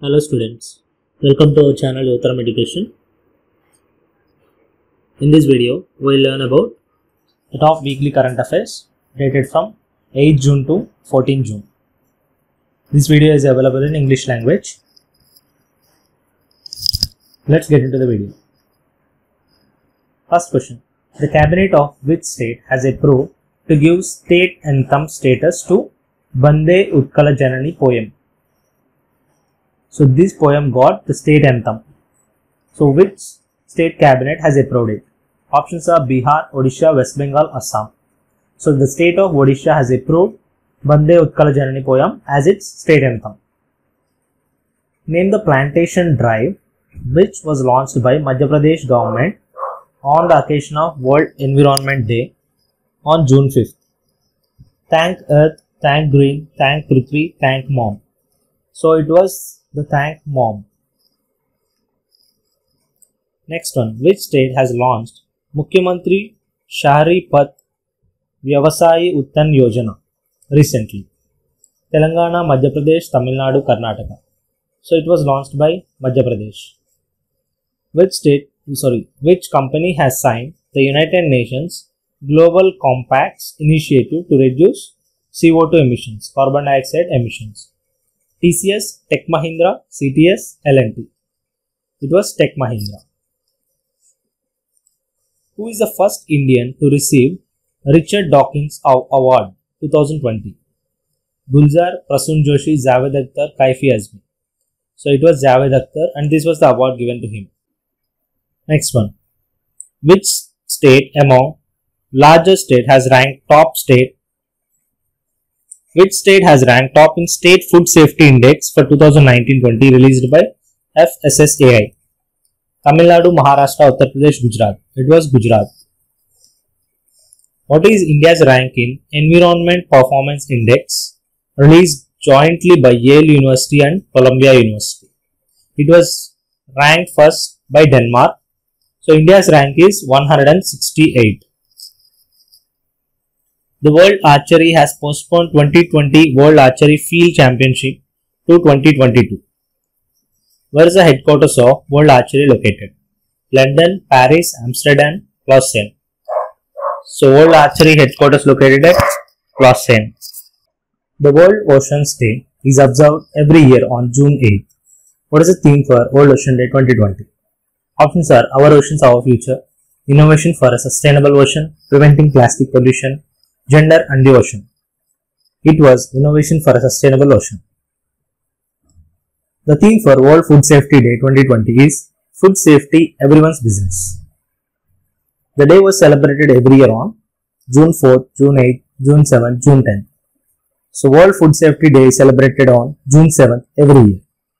Hello students, welcome to our channel Yotaram Education. In this video, we will learn about the top weekly current affairs dated from 8 June to 14 June. This video is available in English language. Let's get into the video. First question. The cabinet of which state has approved to give state anthem status to Bande Utkala Janani poem? So this poem got the state anthem. So which state cabinet has approved it? Options are Bihar, Odisha, West Bengal, Assam. So the state of Odisha has approved Bande Utkala Janani poem as its state anthem. Name the plantation drive which was launched by Madhya Pradesh government on the occasion of World Environment Day on June 5th. Thank Earth, thank Green, thank Prithvi, thank Mom. So it was the Thank Mom. Next one. Which state has launched Mukhyamantri Shahri Path Vyavasayi Uttan Yojana recently? Telangana, Madhya Pradesh, Tamil Nadu, Karnataka. So it was launched by Madhya Pradesh. Which company has signed the United Nations Global Compact's initiative to reduce CO2 emissions, carbon dioxide emissions? TCS, Tech Mahindra, CTS, L&T. It was Tech Mahindra. Who is the first Indian to receive Richard Dawkins Award 2020? Gulzar, Prasun Joshi, Javed Akhtar, Kaifi Azmi. So it was Javed Akhtar and this was the award given to him. Next one. Which state among larger state has ranked top state? Which state has ranked top in State Food Safety Index for 2019-20 released by FSSAI? Tamil Nadu, Maharashtra, Uttar Pradesh, Gujarat. It was Gujarat. What is India's rank in Environment Performance Index released jointly by Yale University and Columbia University? It was ranked first by Denmark. So India's rank is 168. The World Archery has postponed 2020 World Archery Field Championship to 2022. Where is the headquarters of World Archery located? London, Paris, Amsterdam, Lausanne. So World Archery headquarters located at Lausanne. The World Oceans Day is observed every year on June 8th. What is the theme for World Ocean Day 2020? Options are Our Oceans, Our Future, Innovation for a Sustainable Ocean, Preventing Plastic Pollution, Gender and the Ocean. It was Innovation for a Sustainable Ocean. The theme for World Food Safety Day 2020 is Food Safety, Everyone's Business. The day was celebrated every year on June 4th, June 8th, June 7th, June 10th. So World Food Safety Day is celebrated on June 7th every year.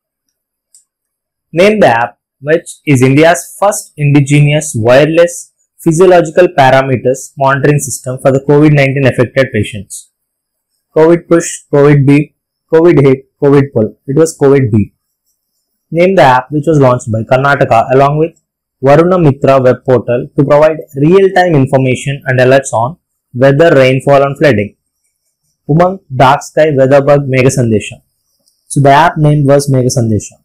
Name the app which is India's first indigenous wireless physiological parameters monitoring system for the COVID-19 affected patients. COVID push, COVID beep, COVID hit, COVID pull. It was COVID beep. Name the app which was launched by Karnataka along with Varuna Mitra web portal to provide real-time information and alerts on weather, rainfall and flooding. Umang Dark Sky Weatherbug Mega Sandesha. So the app name was Mega Sandesha.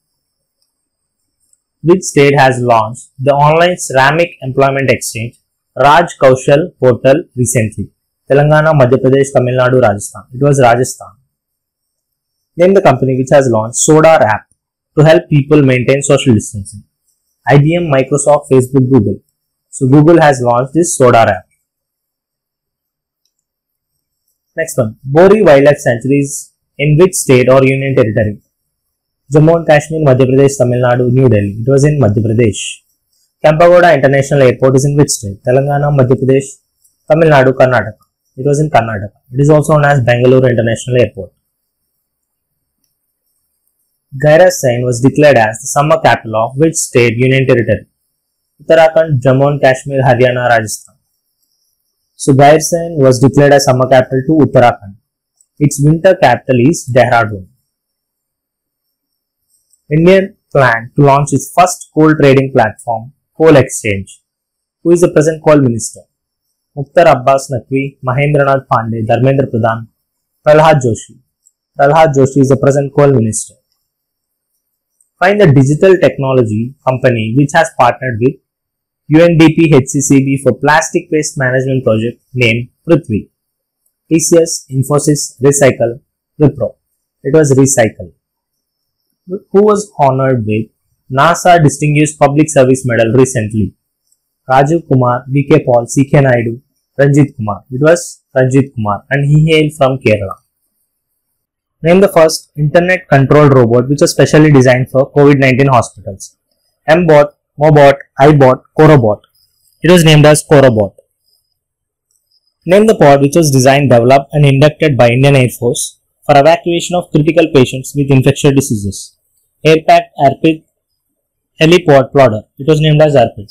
Which state has launched the online ceramic employment exchange Raj Kaushal portal recently? Telangana, Madhya Pradesh, Tamil Nadu, Rajasthan. It was Rajasthan. Name the company which has launched Sodar app to help people maintain social distancing. IBM, Microsoft, Facebook, Google. So Google has launched this Sodar app. Next one. Bori Wildlife Sanctuary is in which state or union territory? Jammu and Kashmir, Madhya Pradesh, Tamil Nadu, New Delhi. It was in Madhya Pradesh. Kempagoda International Airport is in which state? Telangana, Madhya Pradesh, Tamil Nadu, Karnataka. It was in Karnataka. It is also known as Bangalore International Airport. Gairasain was declared as the summer capital of which state union territory? Uttarakhand, Jammu and Kashmir, Haryana, Rajasthan. So Gairasain was declared as summer capital to Uttarakhand. Its winter capital is Dehradun. Indian planned to launch its first coal trading platform, Coal Exchange. Who is the present coal minister? Mukhtar Abbas Naqvi, Mahendranath Pandey, Dharmendra Pradhan, Prahlad Joshi. Prahlad Joshi is the present coal minister. Find the digital technology company which has partnered with UNDP HCCB for plastic waste management project named Prithvi. TCS, Infosys, Recycle, Wipro. It was Recycle. Who was honored with NASA Distinguished Public Service Medal recently? Rajiv Kumar, BK Paul, CK Naidu, Ranjit Kumar. It was Ranjit Kumar and he hailed from Kerala. Name the first internet controlled robot which was specially designed for COVID-19 hospitals. MBot, Mobot, iBot, Corobot. It was named as Corobot. Name the pod which was designed, developed and inducted by Indian Air Force for evacuation of critical patients with infectious diseases. Airpack, Airpid, Helipod, Plodder. It was named as Airpid.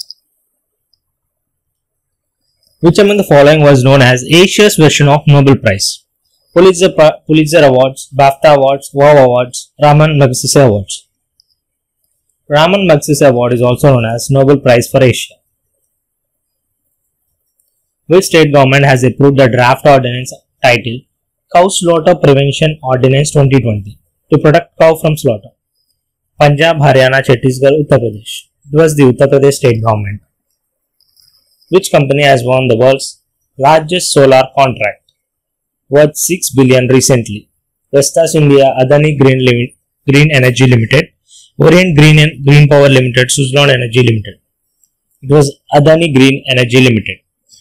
Which among the following was known as Asia's version of Nobel Prize? Pulitzer Awards, BAFTA Awards, WOW Awards, Raman Magsaysay Awards. Raman Magsaysay Award is also known as Nobel Prize for Asia. Which state government has approved the draft ordinance titled Cow Slaughter Prevention Ordinance 2020 to protect cow from slaughter? Punjab, Haryana, Chhattisgarh, Uttar Pradesh. It was the Uttar Pradesh state government. Which company has won the world's largest solar contract worth 6 billion recently? Vestas India, Adani Green Energy Limited, Orient Green Power Limited, Suzlon Energy Limited. It was Adani Green Energy Limited.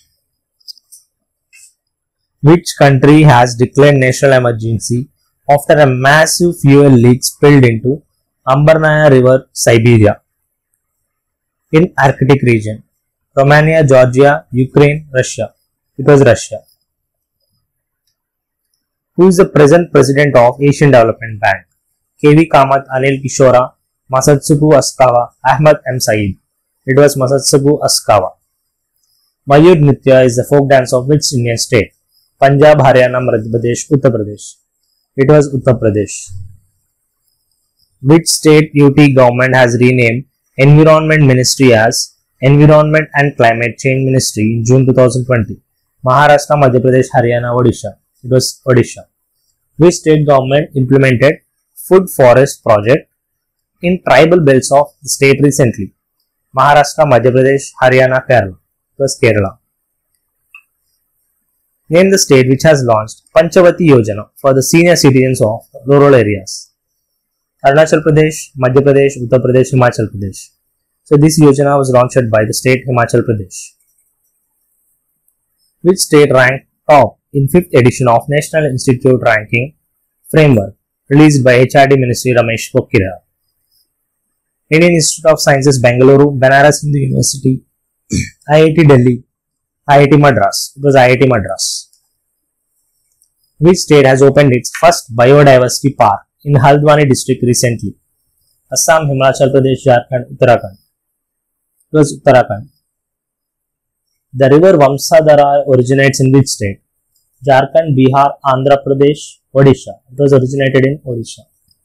Which country has declared national emergency after a massive fuel leak spilled into Ambarnaya River, Siberia, in Arctic region? Romania, Georgia, Ukraine, Russia. It was Russia. Who is the present president of Asian Development Bank? KV Kamath, Anil Kishora, Masatsugu Asakawa, Ahmad M. Saeed. It was Masatsugu Asakawa. Mayur Nritya is the folk dance of which Indian state? Punjab, Haryana, Madhya Pradesh, Uttar Pradesh. It was Uttar Pradesh. Which state UT government has renamed Environment Ministry as Environment and Climate Change Ministry in June 2020? Maharashtra, Madhya Pradesh, Haryana, Odisha. It was Odisha. Which state government implemented food forest project in tribal belts of the state recently? Maharashtra, Madhya Pradesh, Haryana, Kerala. It was Kerala. Name the state which has launched Panchavati Yojana for the senior citizens of rural areas. Arunachal Pradesh, Madhya Pradesh, Uttar Pradesh, Himachal Pradesh. So this Yojana was launched by the state Himachal Pradesh. Which state ranked top in 5th edition of National Institute Ranking Framework released by HRD Ministry Ramesh Pokhriyal? Indian Institute of Sciences Bengaluru, Banaras Hindu University, IIT Delhi, IIT Madras. It was IIT Madras. Which state has opened its first biodiversity park in Haldwani district recently? Assam, Himachal Pradesh, Jharkhand, Uttarakhand. It was Uttarakhand. The river Vamsadhara originates in which state? Jharkhand, Bihar, Andhra Pradesh, Odisha. It was originated in Odisha.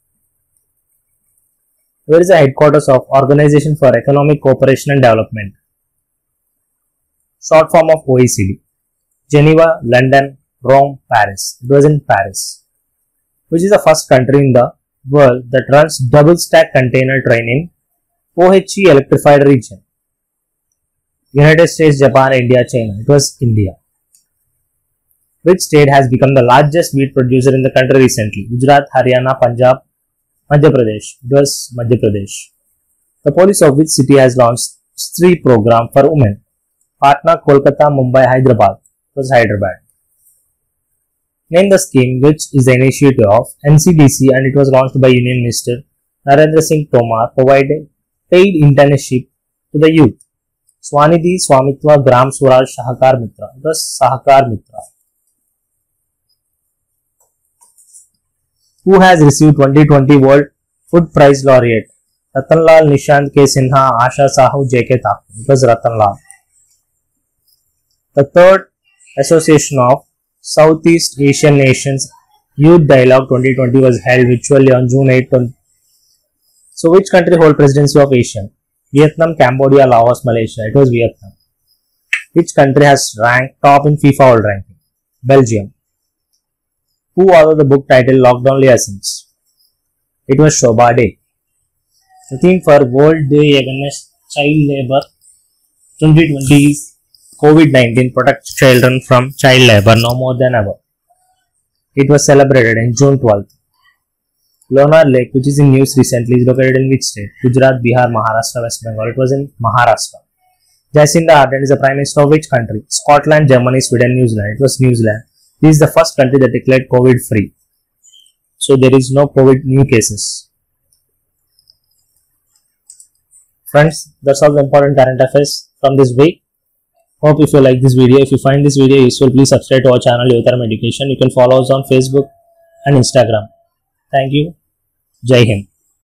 Where is the headquarters of Organization for Economic Cooperation and Development? Short form of OECD. Geneva, London, Rome, Paris. It was in Paris. Which is the first country in the world that runs double stack container train in OHE electrified region? United States, Japan, India, China. It was India. Which state has become the largest wheat producer in the country recently? Gujarat, Haryana, Punjab, Madhya Pradesh. It was Madhya Pradesh. The police of which city has launched Stree program for women? Patna, Kolkata, Mumbai, Hyderabad. It was Hyderabad. Name the scheme which is the initiative of NCDC and it was launched by Union Minister Narendra Singh Tomar, providing paid internship to the youth. Swanidhi, Swamitwa, Gram Swaraj, Sahakar Mitra. It was Sahakar Mitra. Who has received 2020 World Food Prize Laureate? Ratanlal, Nishant K. Sinha, Asha Sahu, J.K. Thakur. It was Ratanlal. The third Association of Southeast Asian Nations Youth Dialogue 2020 was held virtually on June 8, 20. So which country holds presidency of ASEAN? Vietnam, Cambodia, Laos, Malaysia. It was Vietnam. Which country has ranked top in FIFA World Ranking? Belgium. Who authored the book titled Lockdown Liaisons? It was Shobha De. The theme for World Day Against Child Labor 2020 is COVID-19 protects children from child labor no more than ever. It was celebrated in June 12th. Lonar Lake, which is in news recently, is located in which state? Gujarat, Bihar, Maharashtra, West Bengal. It was in Maharashtra. Jacinda Ardern is the Prime Minister of which country? Scotland, Germany, Sweden, New Zealand. It was New Zealand. This is the first country that declared COVID free. So there is no COVID new cases. Friends, that's all the important current affairs from this week. Hope if you like this video. If you find this video useful, please subscribe to our channel Yuvataram Education. You can follow us on Facebook and Instagram. Thank you. Jai Hind.